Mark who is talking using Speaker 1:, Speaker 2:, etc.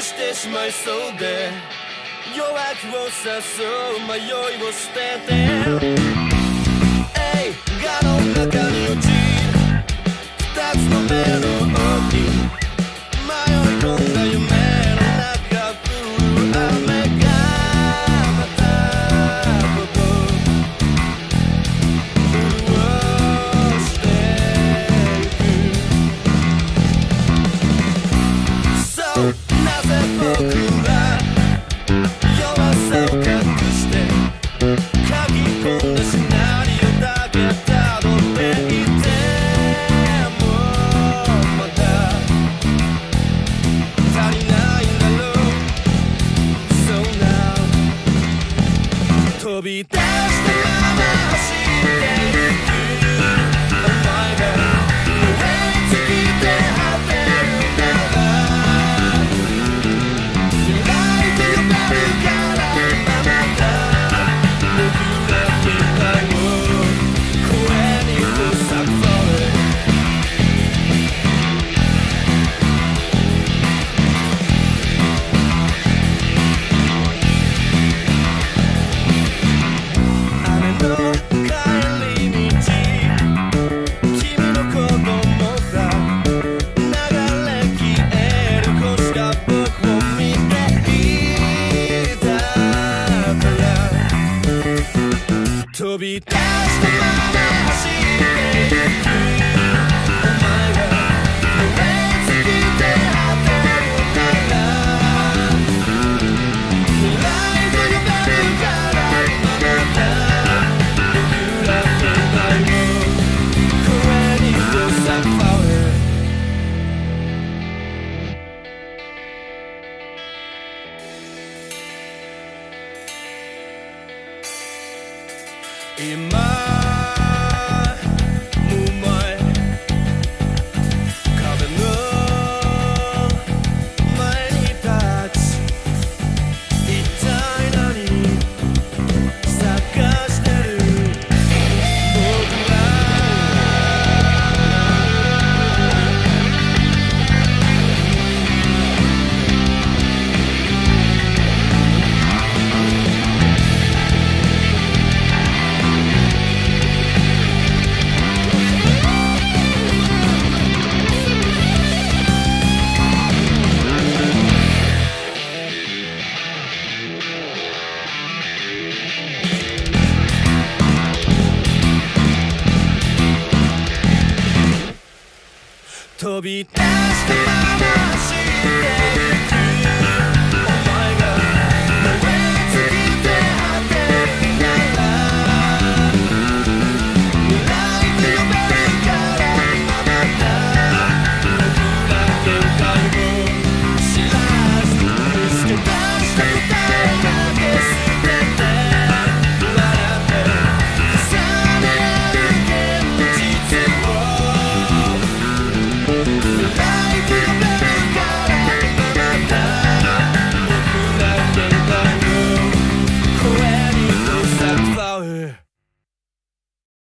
Speaker 1: してしまいそうで弱気を誘う迷いを捨てて映画の中に落ち二つの目の奥に迷い込んだ夢の中降る雨がまたこと潤してゆくそうなぜ僕ら弱さを隠して書き込んだシナリオだけたどっていてもまだ足りないんだろう So now 飛び出したまま走ってゆくお前が燃え尽きて果てるなら未来と呼べるから今まだ僕ら未来を声にうさく雨の帰り道君の子供が流れ消える星が僕を見ていたから飛び出したまま走ってゆくお前が燃え尽きて果てるなら未来と呼べるから今まだ僕ら未来を声にうさく今も前壁の前に立ち一体何探してる僕ら飛び出したまま走ってゆく